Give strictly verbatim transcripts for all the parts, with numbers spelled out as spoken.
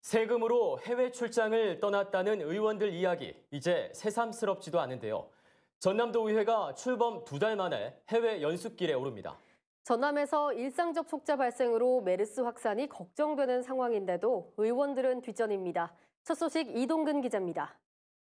세금으로 해외 출장을 떠났다는 의원들 이야기, 이제 새삼스럽지도 않은데요. 전남도의회가 출범 두 달 만에 해외 연습길에 오릅니다. 전남에서 일상 접촉자 발생으로 메르스 확산이 걱정되는 상황인데도 의원들은 뒷전입니다. 첫 소식 이동근 기자입니다.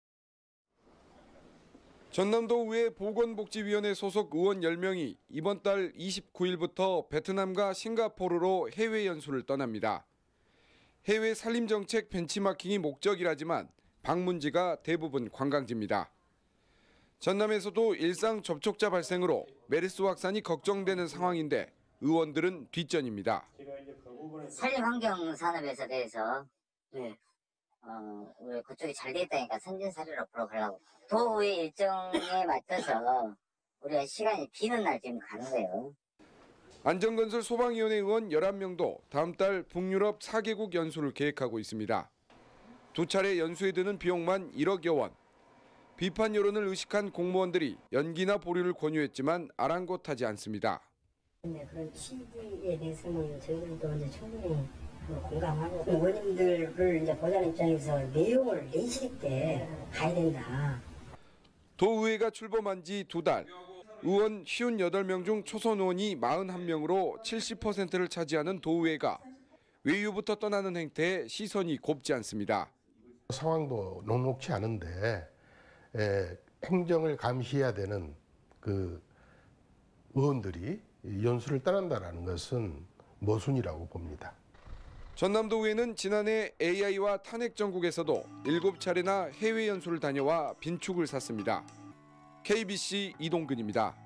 전남도의회 보건복지위원회 소속 의원 열 명이 이번 달 이십구 일부터 베트남과 싱가포르로 해외 연수를 떠납니다. 해외 산림정책 벤치마킹이 목적이라지만 방문지가 대부분 관광지입니다. 전남에서도 일상 접촉자 발생으로 메르스 확산이 걱정되는 상황인데 의원들은 뒷전입니다. 산림환경 산업에서 대해서 네. 어, 우리 그쪽이 잘 돼 있다니까 선진 사례로 풀어가려고. 도의 일정에 맞춰서 우리가 시간이 비는 날 지금 가는 거예요. 안전건설 소방위원회 의원 열한 명도 다음 달 북유럽 사 개국 연수를 계획하고 있습니다. 두 차례 연수에 드는 비용만 일억여 원. 비판 여론을 의식한 공무원들이 연기나 보류를 권유했지만 아랑곳하지 않습니다. 네, 그런 취지에 대해서는 저희들도 이제 충분히 공감하고 의원님들을 이제 보자는 입장에서 내용을 내실 있게 가야 된다. 도의회가 출범한 지 두 달. 의원 오십팔 명 중 초선 의원이 사십일 명으로 칠십 퍼센트를 차지하는 도의회가 외유부터 떠나는 행태에 시선이 곱지 않습니다. 상황도 녹록치 않은데 에, 행정을 감시해야 되는 그 의원들이 연수를 떠난다는 것은 모순이라고 봅니다. 전남도의회는 지난해 에이아이와 탄핵 정국에서도 일곱 차례나 해외 연수를 다녀와 빈축을 샀습니다. 케이비씨 이동근입니다.